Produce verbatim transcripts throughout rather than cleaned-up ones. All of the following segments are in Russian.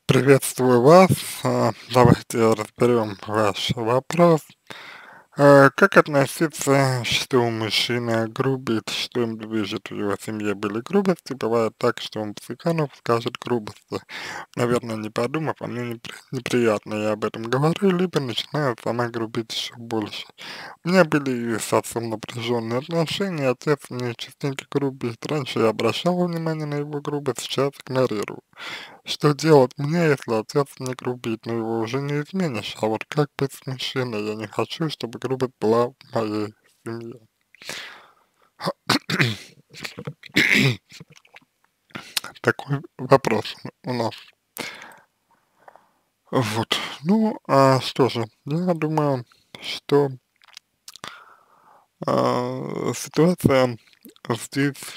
Приветствую вас. А, Давайте разберем ваш вопрос. А, Как относиться, что мужчина грубит, что им движет в его семье были грубости? Бывает так, что он психанув, скажет грубости. Наверное, не подумав, а мне непри- неприятно, я об этом говорю, либо начинаю сама грубить еще больше. У меня были с отцом напряженные отношения, отец мне частенько грубит. Раньше я обращал внимание на его грубость, сейчас игнорирую. Что делать мне, если отец не грубит, но его уже не изменишь? А вот как быть с мужчиной? Я не хочу, чтобы грубость была в моей семье. Такой вопрос у нас. Вот. Ну, а что же, я думаю, что а, ситуация здесь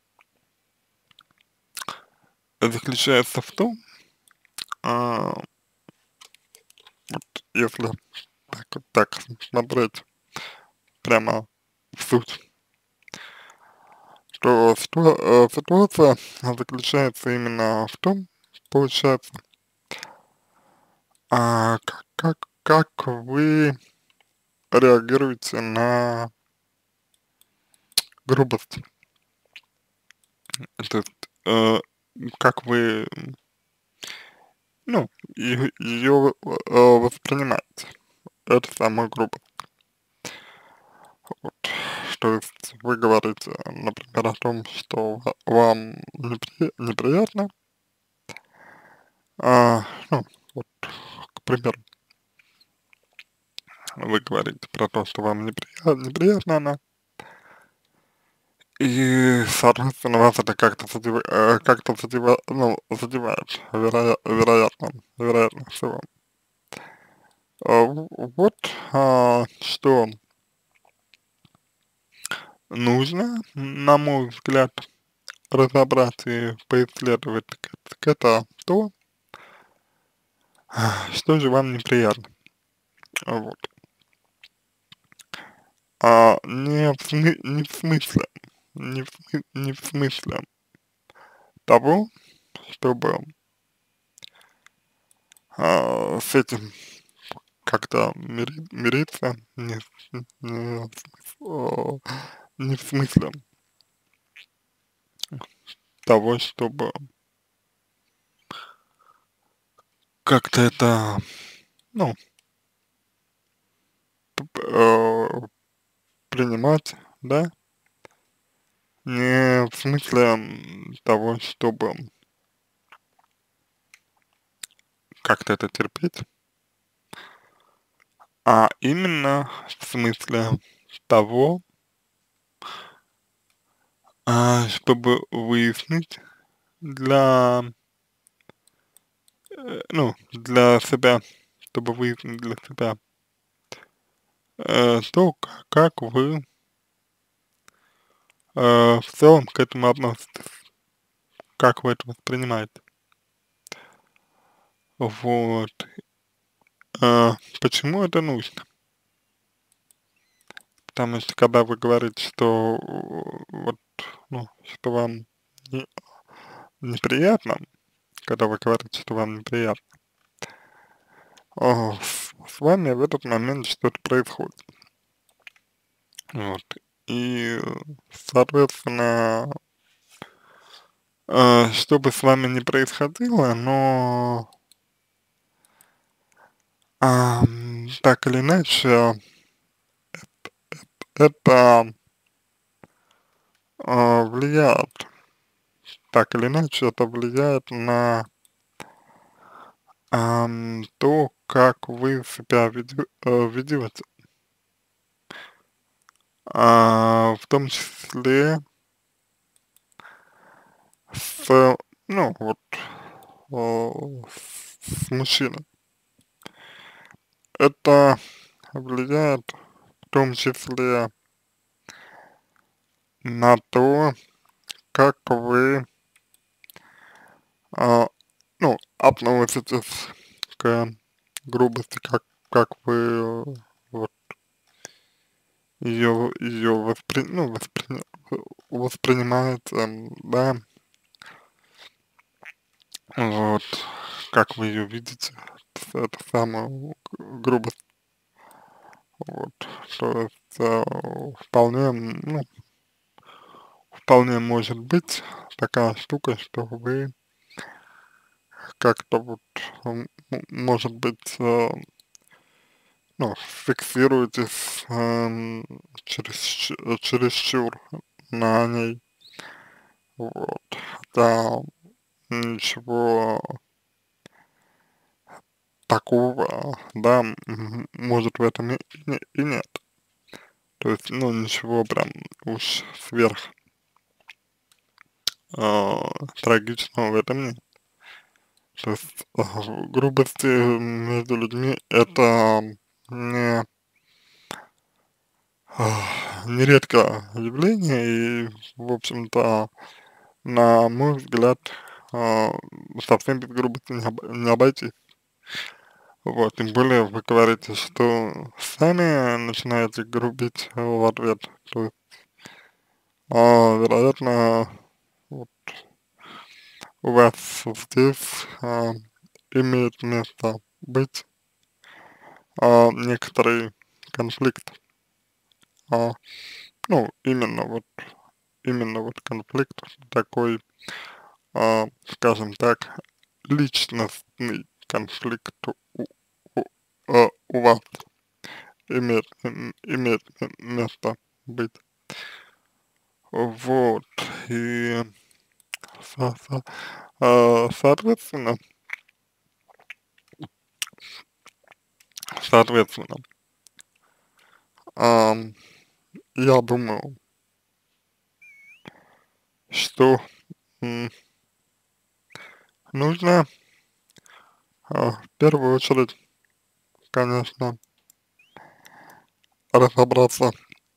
заключается в том, а, вот если так, вот так смотреть прямо в суть, то ситу- э, ситуация заключается именно в том, получается, а как, как, как вы реагируете на грубость? То есть, э, как вы, ну, ее воспринимаете, эту самую грубость. Вот. То есть вы говорите, например, о том, что ва- вам непри- неприятно, а, ну, вот, к примеру, вы говорите про то, что вам неприятно, неприятно она, и, соответственно, вас это как-то задев э, как-то задева ну, задевает, вероя вероятно вероятно всего. А, в вот, а, что нужно, на мой взгляд, разобрать и поисследовать, так так это то, а, что же вам неприятно. А, вот. А, не в сме не в смысле не в смы не в смысле того, чтобы, а, с этим как-то мири мириться, не с не о, не в смысле того, чтобы как-то это, ну, э, принимать, да, не в смысле м, того, чтобы как-то это терпеть, а именно в смысле того, а, чтобы выяснить для, э, ну, для себя, чтобы выяснить для себя, э, то, к- как вы э, в целом к этому относитесь, как вы это воспринимаете. Вот. А, почему это нужно? Потому что когда вы говорите, что э, вот, ну, что вам не- неприятно, когда вы говорите, что вам неприятно, а, с, с вами в этот момент что-то происходит. Вот. И, э, соответственно, э, что бы с вами ни происходило, но ам, так или иначе, это а, влияет, так или иначе, это влияет на ам, то, как вы себя ведё- э, ведете, а, в том числе с, ну, вот, о, с мужчиной. Это влияет в том числе на то, как вы, а, ну, относитесь к грубости, как, как вы э, вот ее, ее воспри, ну, воспри, воспринимаете, м, да, вот. как вы ее видите, т эту самую г грубость. Вот, то есть, э, вполне, м, ну, вполне может быть такая штука, что вы как-то вот, м, м, может быть, э, ну, фиксируетесь, эм, чересчу чересчур на ней. Вот, да, ничего такого, да, м, может в этом и не и нет. То есть, ну, ничего прям уж сверх, а, трагичного в этом нет. То есть, а, грубости между людьми — это не а, нередкое явление, и, в общем-то, на мой взгляд, а, совсем без грубости не об не обойтись. Вот, тем более вы говорите, что сами начинаете грубить в ответ. То есть, а, вероятно, вот у вас здесь, а, имеет место быть, а, некоторый конфликт. А, ну, именно вот именно вот конфликт такой, а, скажем так, личностный конфликт у у а, у вас имеет м имеет м место быть. Вот, и со со а, соответственно соответственно, ам, я думаю, что, м, нужно, а, в первую очередь, конечно, разобраться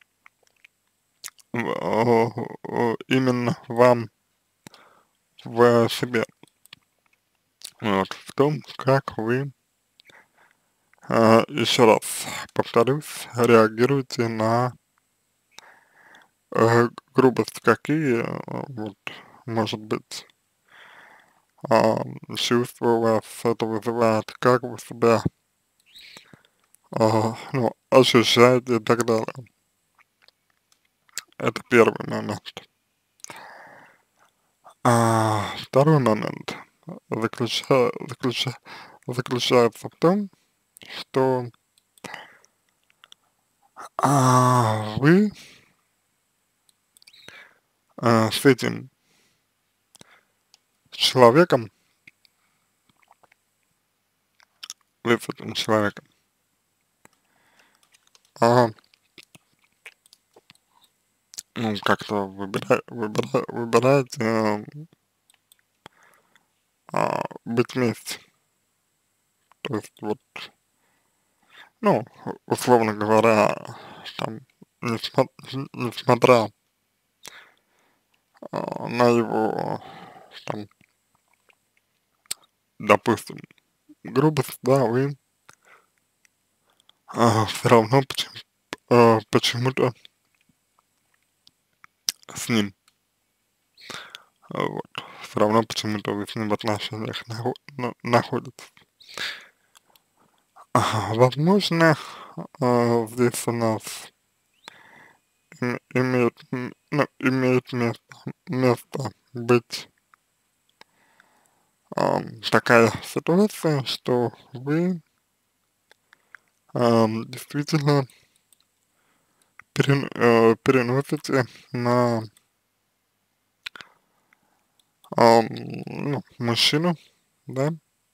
в, а, э, именно вам в себе. Вот, в том, как вы, а, еще раз повторюсь, реагируете на, э, грубость. Какие, а, вот, может быть, а, чувства у вас это вызывает, как вы себя, а, ну, ощущаете и так далее. Это первый момент. А второй момент заключа заключа заключается в том, что, а, вы, а, с этим человеком вы с этим человеком, а, ну, как-то выбира выбира выбираете, ам, а, быть вместе. То есть вот, ну, условно говоря, там, несмо несмотря, а, на его, там, допустим, грубость, да, вы, а, всё равно почему а, почему-то с ним, а, вот, всё равно почему-то вы с ним в отношениях нахо на находитесь. Ага, возможно, а, здесь у нас и имеет, м, ну, имеет место место быть, ам, такая ситуация, что вы, ам, действительно перен э, переносите на, ам, ну, мужчину, да,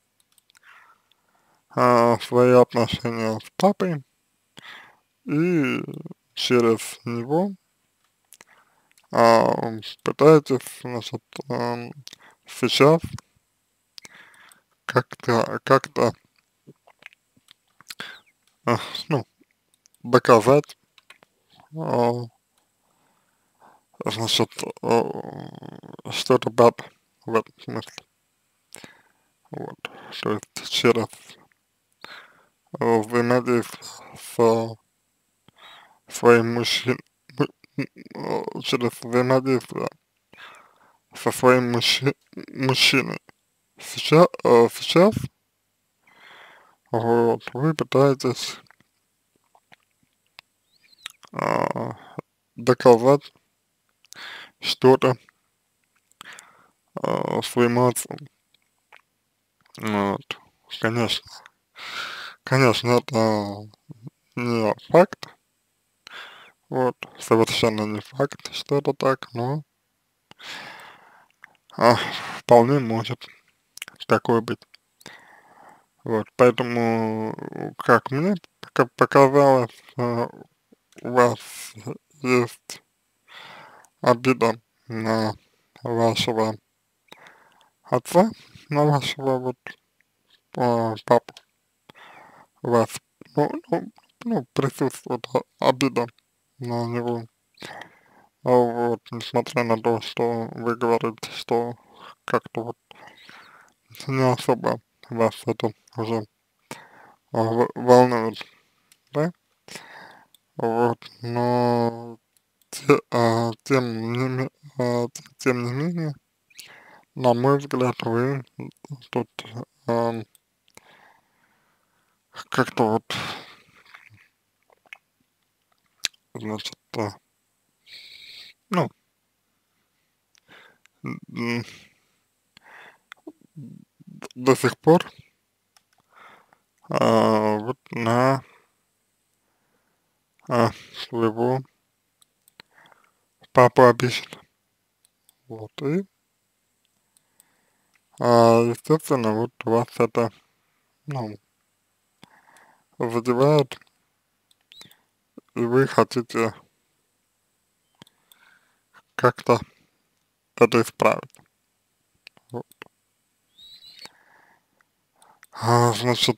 а, свои отношения с папой, и через него, ам, пытаетесь, значит, ам, сейчас как-то как-то, а, ну, доказать, а, значит, а, что-то папа в этом смысле. Вот, то есть через, а, взаимодействие с своим мужчин му м, а, через взаимодействие со своим мужчи мужчиной, сейчас, э, сейчас вот, вы пытаетесь а, доказать что-то а, своим отцом. Вот. Конечно, конечно, это не факт, вот, совершенно не факт, что это так, но а, вполне может такое быть. Вот, поэтому, как мне пока показалось, а, у вас есть обида на вашего отца, на вашего вот а, папу. У вас, ну, ну, ну, присутствует о- обида на него. А вот, несмотря на то, что вы говорите, что как-то вот не особо вас это уже а, в- волнует, да? Вот, но те- а, тем не, ме- а, т- тем не менее, на мой взгляд, вы тут ам, как-то вот, значит, а, ну, м, до сих пор а, вот на а, своего папу обижен. Вот, и, а, естественно, вот вас это, ну, задевает, и вы хотите как-то это исправить. Вот. А, значит,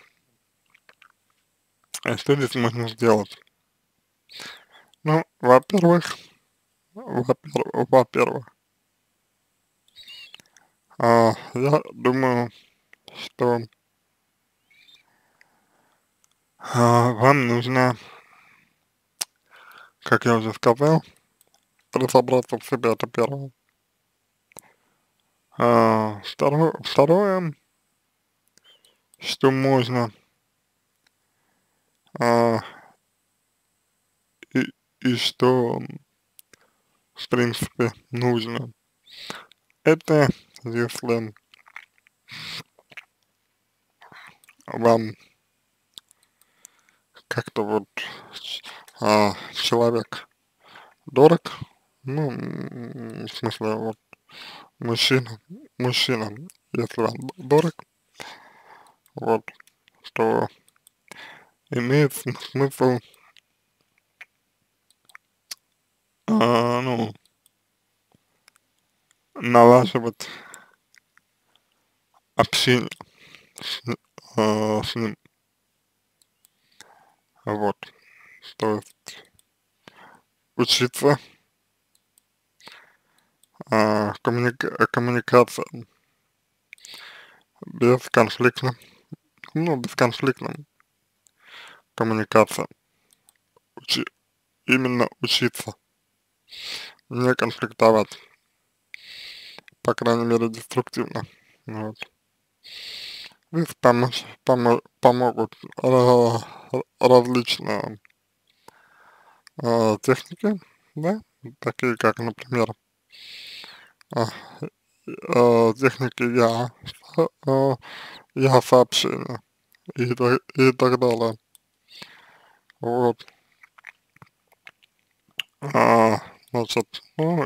а что здесь можно сделать? Ну, во-первых, во-первых, во-первых, а, я думаю, что а, вам нужно, как я уже сказал, разобраться в себе, это первое. А, второе, второе, что можно а, и, и что, в принципе, нужно, это если вам как-то вот а, человек дорог, ну, м, в смысле, вот, мужчина, мужчина, если вам дорог, вот, то имеет см- смысл, а, ну, налаживать общение с, н- а, с ним, вот, то есть учиться а, коммуника- коммуникация бесконфликтно, ну, бесконфликтным коммуникация, учи- именно учиться, не конфликтовать, по крайней мере, деструктивно, вот. Здесь помощь, помо- помогут а, различные а, техники, да, такие как, например, а, а, техники я, а, я сообщения и, так- и так далее. Вот, а, значит, ну,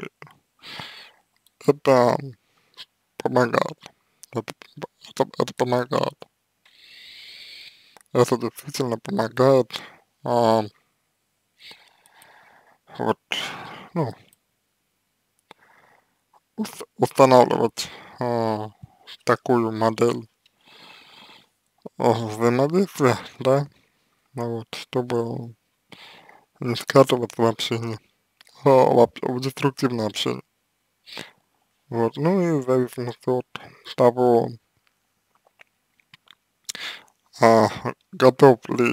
это помогает, это, это, это помогает, это действительно помогает, а, вот, ну, ус- устанавливать а, такую модель а, взаимодействия, да, ну вот, чтобы не скатываться в общение, а, в, об- в деструктивное общение. Вот, ну и в зависимости от того, а, готов ли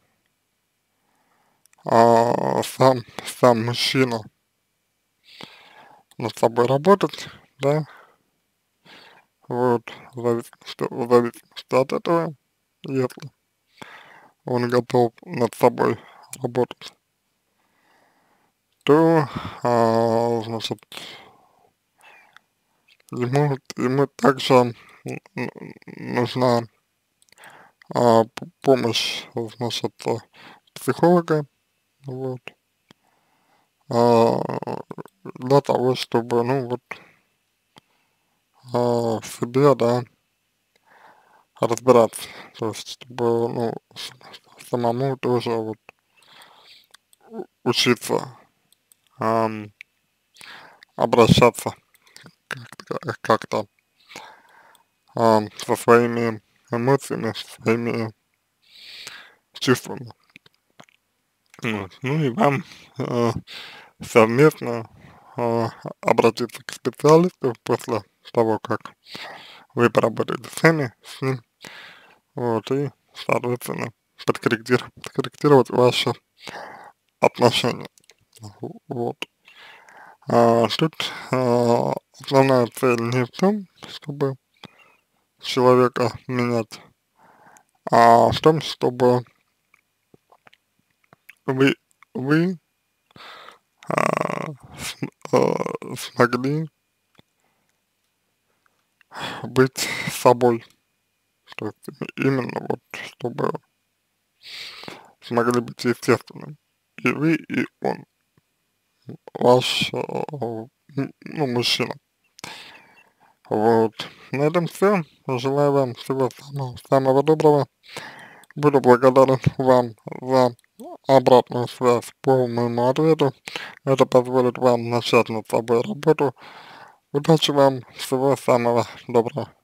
а, сам, сам мужчина над собой работать, да, Вот, в зависимости, в зависимости от этого, если он готов над собой работать, то, а, значит, ему, ему также н- н- нужна а, п- помощь, значит, а, психолога, вот, а, для того, чтобы, ну, вот, а, в себе, да, разбираться, то есть, чтобы, ну, с- самому тоже вот учиться, ам, обращаться как- как-то, ам, со своими эмоциями, со своими чувствами. Вот. Ну и вам э, совместно э, обратиться к специалисту после того, как вы поработаете сами с ним, вот, и, соответственно, подкорректир- подкорректировать ваши отношения. В- Вот. А тут а, основная цель не в том, чтобы человека менять, а в том, чтобы вы, вы а, см- а, смогли быть собой. То есть именно вот, чтобы смогли быть естественным. И вы, и он, ваш, э, м, ну, мужчина. Вот. На этом все. Желаю вам всего самого, самого доброго. Буду благодарен вам за обратную связь по моему ответу. Это позволит вам начать над собой работу. Удачи вам, всего самого доброго.